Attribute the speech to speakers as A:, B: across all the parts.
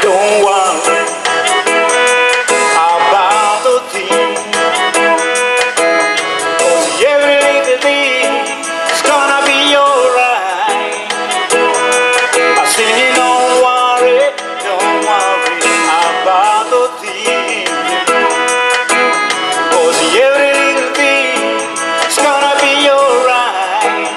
A: don't worry about the thing, 'cause every little thing is gonna be alright. I'm singing, don't worry about the thing, 'cause every little thing is gonna be alright.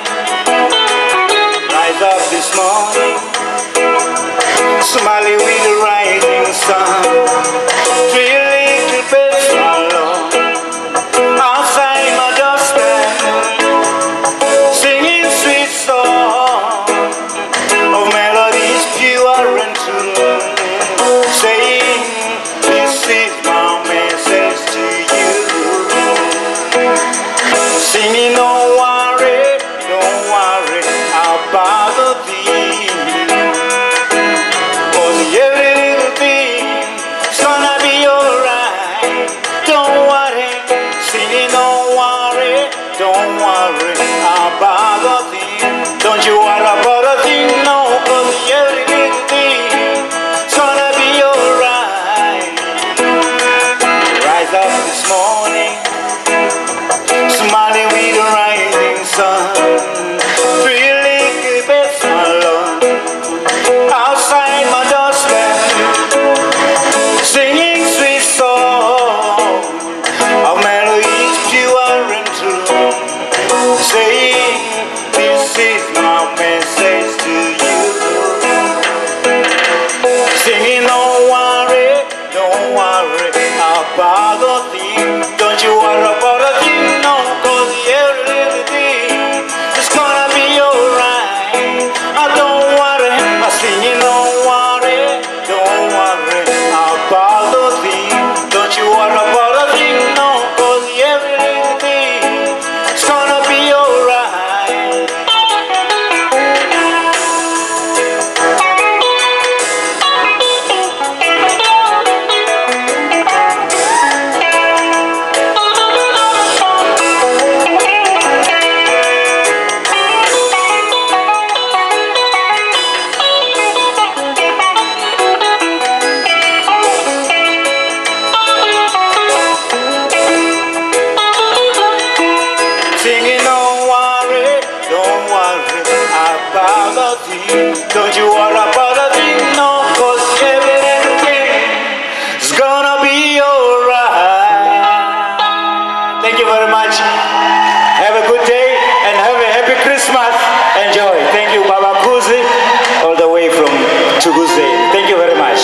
A: Rise up this morning, smiling with the rising sun. Three little bits alone outside my doorstep, singing sweet songs of melodies pure and true, saying, this is my message to you. Singing, don't worry about the thing, 'cause every little thing is gonna be alright. Don't worry, singing, don't worry about the thing. Don't you worry about a thing, no, 'cause every little thing is gonna be alright. Rise up this morning, smiling with the rising sun. Three little bits alone outside my doorstep, singing sweet songs of melodies pure and true, saying, this is my message to you. Singing, don't worry about the thing. Don't you worry about a thing, no, 'cause every little thing is gonna be alright. I don't worry, I'm singing, don't worry about the thing. Don't you worry about a thing, no, 'cause every little thing is gonna be alright. Singing, don't worry about the thing. Don't you worry about a thing, no, 'cause everything is gonna be alright. Thank you very much. Have a good day and have a happy Christmas. Enjoy. Thank you, Baba Khuzi, all the way from Khuzi. Thank you very much.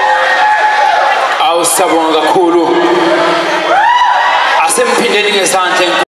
B: Awusabonga kakhulu. Asemphindeni ngesandla.